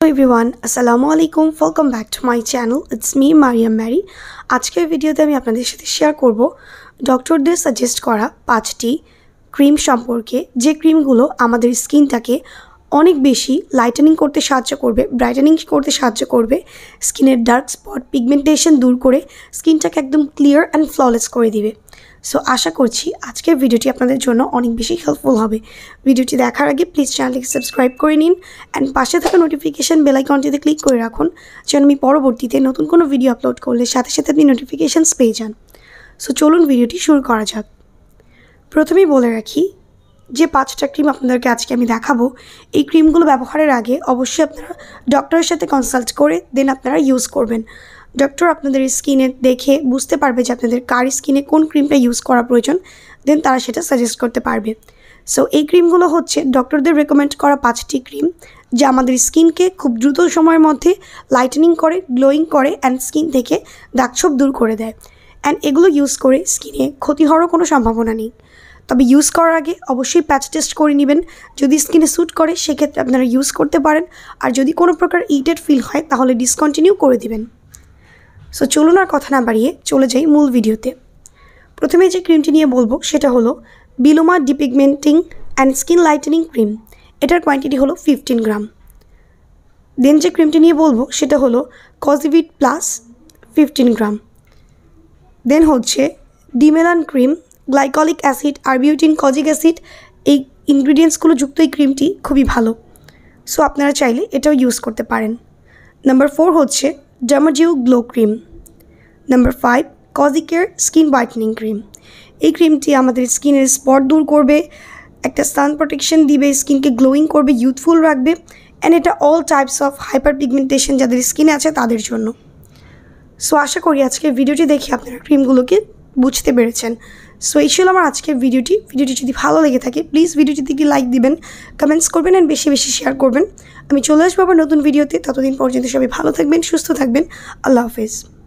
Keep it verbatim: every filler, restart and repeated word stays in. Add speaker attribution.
Speaker 1: everyone, Assalamu alaikum. Welcome back to my channel. It's me Mariam Mary. আজকের ভিডিওতে আমি আপনাদের সাথে শেয়ার করব ডক্টরদের সাজেস্ট করা পাঁচটি ক্রিম সম্পর্কে, যে ক্রিমগুলো আমাদের স্কিনটাকে অনেক বেশি লাইটেনিং করতে সাহায্য করবে, ব্রাইটেনিং করতে সাহায্য করবে, স্কিনের ডার্ক স্পট পিগমেন্টেশন দূর করে স্কিনটাকে একদম ক্লিয়ার অ্যান্ড ফ্ললেস করে দিবে। সো আশা করছি আজকের ভিডিওটি আপনাদের জন্য অনেক বেশি হেল্পফুল হবে। ভিডিওটি দেখার আগে প্লিজ চ্যানেলটিকে সাবস্ক্রাইব করে নিন অ্যান্ড পাশে থাকা নোটিফিকেশান বেল আইকনটিতে ক্লিক করে রাখুন, যেন আমি পরবর্তীতে নতুন কোনো ভিডিও আপলোড করলে সাথে সাথে আপনি নোটিফিকেশানস পেয়ে যান। সো চলুন ভিডিওটি শুরু করা যাক। প্রথমেই বলে রাখি, যে পাঁচটা ক্রিম আপনাদেরকে আজকে আমি দেখাবো, এই ক্রিমগুলো ব্যবহারের আগে অবশ্যই আপনারা ডক্টরের সাথে কনসাল্ট করে দেন আপনারা ইউজ করবেন। ডক্টর আপনাদের স্কিনে দেখে বুঝতে পারবে যে আপনাদের কার স্কিনে কোন ক্রিমটা ইউজ করা প্রয়োজন, দেন তারা সেটা সাজেস্ট করতে পারবে। সো এই ক্রিমগুলো হচ্ছে ডক্টরদের রেকমেন্ড করা পাঁচটি ক্রিম, যা আমাদের স্কিনকে খুব দ্রুত সময়ের মধ্যে লাইটেনিং করে, গ্লোয়িং করে অ্যান্ড স্কিন থেকে দাগছোপ দূর করে দেয়। অ্যান্ড এগুলো ইউজ করে স্কিনে ক্ষতি হওয়ারও কোনো সম্ভাবনা নেই। তবে ইউজ করার আগে অবশ্যই প্যাচ টেস্ট করে নেবেন। যদি স্কিনে স্যুট করে সেক্ষেত্রে আপনারা ইউজ করতে পারেন, আর যদি কোনো প্রকার ইরিটেড ফিল হয় তাহলে ডিসকন্টিনিউ করে দিবেন। সো চলুন আর কথা না বাড়িয়ে চলে যাই মূল ভিডিওতে। প্রথমে যে ক্রিমটি নিয়ে বলবো সেটা হলো Biloma depigmenting and skin lightening cream. এটার কোয়ান্টিটি হলো ফিফটিন গ্রাম। দেন যে ক্রিমটি নিয়ে বলবো সেটা হলো কজিভিট প্লাস ফিফটিন গ্রাম। দেন হচ্ছে Demelan cream, glycolic acid, arbutin, kojic acid, এই ইনগ্রিডিয়েন্টসগুলো যুক্ত এই ক্রিমটি খুবই ভালো। সো আপনারা চাইলে এটাও ইউজ করতে পারেন। নাম্বার ফোর হচ্ছে ডার্মাজিউ গ্লো ক্রিম। নাম্বার ফাইভ কজিকের স্কিন হোয়াইটেনিং ক্রিম। এই ক্রিমটি আমাদের স্কিনের স্পট দূর করবে, একটা সান প্রোটেকশন দিবে, স্কিনকে গ্লোয়িং করবে, ইউথফুল রাখবে, অ্যান্ড এটা all types of hyperpigmentation যাদের স্কিনে আছে তাদের জন্য। সো আশা করি আজকের ভিডিওটি দেখে আপনারা ক্রিমগুলোকে বুঝতে পেরেছেন। সো এই ছিল আমার আজকের ভিডিওটি। ভিডিওটি যদি ভালো লেগে থাকে প্লিজ ভিডিওটিতে একটি লাইক দিবেন, কমেন্টস করবেন অ্যান্ড বেশি বেশি শেয়ার করবেন। আমি চলে আসবো আবার নতুন ভিডিওতে। ততদিন পর্যন্ত সবাই ভালো থাকবেন, সুস্থ থাকবেন। আল্লাহ হাফেজ।